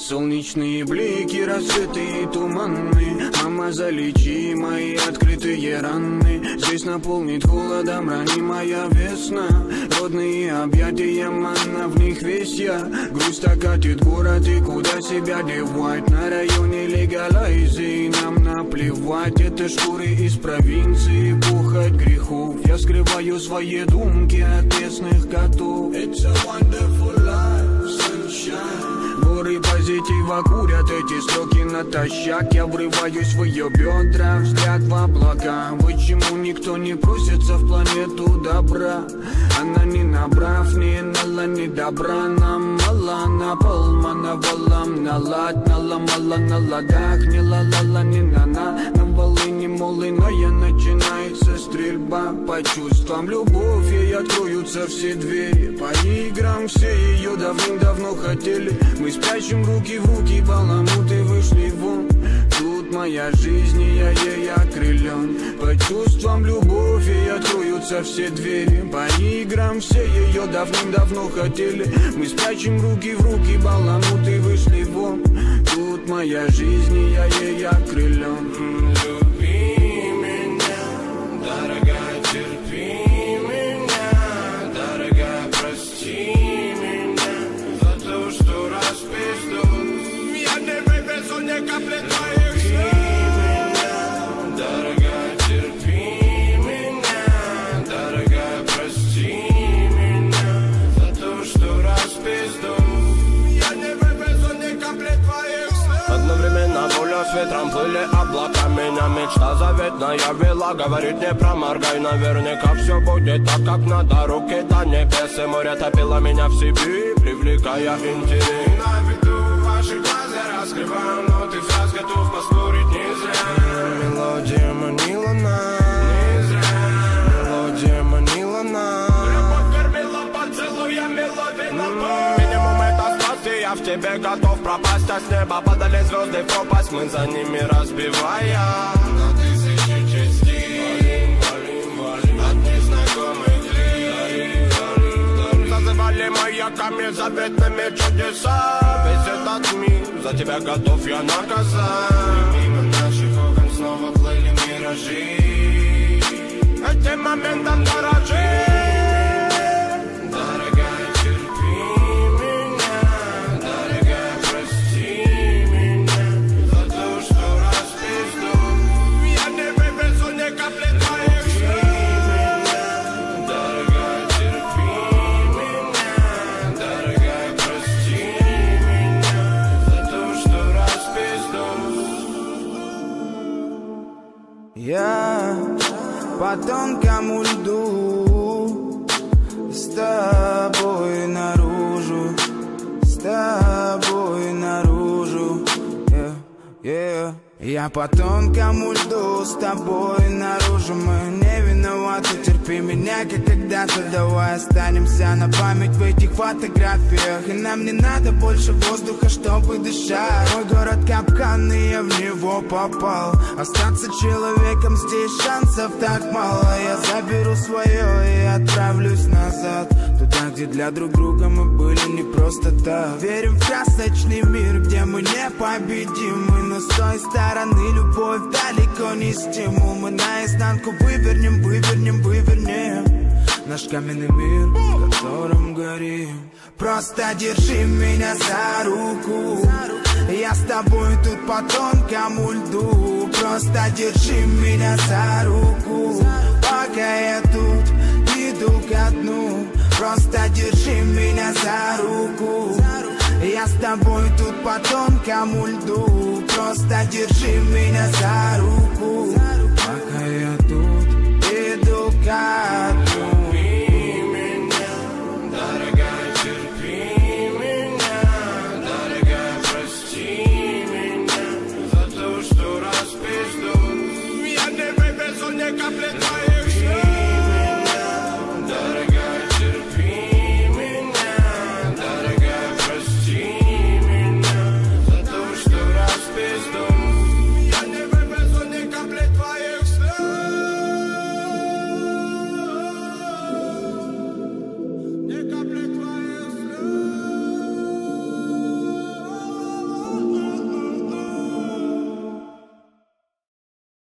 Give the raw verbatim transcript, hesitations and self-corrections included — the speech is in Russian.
Солнечные блики, рассветы и туманы. Мама, залечи мои открытые раны. Здесь наполнит холодом ранимая весна. Родные объятия, манна, в них весь я. Грусть окатит город, и куда себя девать? На районе легалайзи, нам наплевать. Это шкуры из провинции, похоть грехов. Я скрываю свои думки от местных котов. It's a wonderful life, sunshine. Горы позитива курят эти строки натощак. Я врываюсь в ее бедра, взгляд в облака. Почему никто не просится в планету добра? Она не набрав, не нала, не добра. Нам мало, на пол, мановалам, налад, наломала на ладах. Не ла-ла-ла, не на-на, на волыне молыная. Начинается стрельба по чувствам, любовь, ей откроются все двери. По играм все ее давным-давно хотели. Мы спрячем руки в руки, баламуты вышли вон. Тут моя жизнь, и я ей окрылен. По чувствам, любовь, ей откроются все двери. По играм все ее давным-давно хотели. Мы спрячем руки в руки, баламуты вышли вон. Тут моя жизнь, и я ей окрылен. Люби меня, дорогая, терпи меня, дорогая, прости меня за то, что распизду. Я не вывезу ни капли твоих слез. Дорогая, терпи меня, дорогая, прости меня за то, что распизду. Я не вывезу ни капли твоих слез. Одновременно воля с ветром плыли облака. Меня мечта заветная вела. Говорит, не проморгай, наверняка все будет так, как надо. Руки до небес, и море топило меня в себе, привлекая интерес. На виду ваши глаза раскрываю, но ты фраз готов поспорить не зря. Мелодия манила нас, не зря. Мелодия манила нас. Любовь кормила поцелуями, ловила боль. Минимум это страсть, и я в тебе готов пропасть. А с неба падали звезды в пропасть, мы за ними разбивая на тысячи частей. Валим, валим, валим от незнакомых дверей. Зазывали маяками заветными чудеса. Весь этот мир за тебя готов я наказать. Мимо наших окон снова плыли миражи. Этим моментом дорожи. Дорогая, терпи меня, дорогая, прости меня за то, что распизду. Я не вывезу ни капли твоих слез. Дорогая, терпи меня, дорогая, прости меня за то, что распизду. Я по тонкому льду с тобой наружу, с тобой наружу, yeah, yeah. Я по тонкому льду с тобой наружу. Мы не виноваты, терпи меня, как когда-то. Давай останемся на память в этих фотографиях. И нам не надо больше воздуха, чтобы дышать. Мой город капкан, и я в него попал. Остаться человеком здесь шансов так мало. Я заберу свое и отправлюсь назад, туда, где для друг друга мы были не просто так. Верим в красочный мир, где мы непобедимы. Но с той стороны любовь далеко не стимул. Мы наизнанку вывернем, вывернем, вывернем наш каменный мир, в котором горим. Просто держи меня за руку, я с тобой тут по тонкому льду. Просто держи меня за руку, пока я тут иду ко дну. Просто держи меня за руку, я с тобой тут по тонкому льду. Просто держи меня за руку.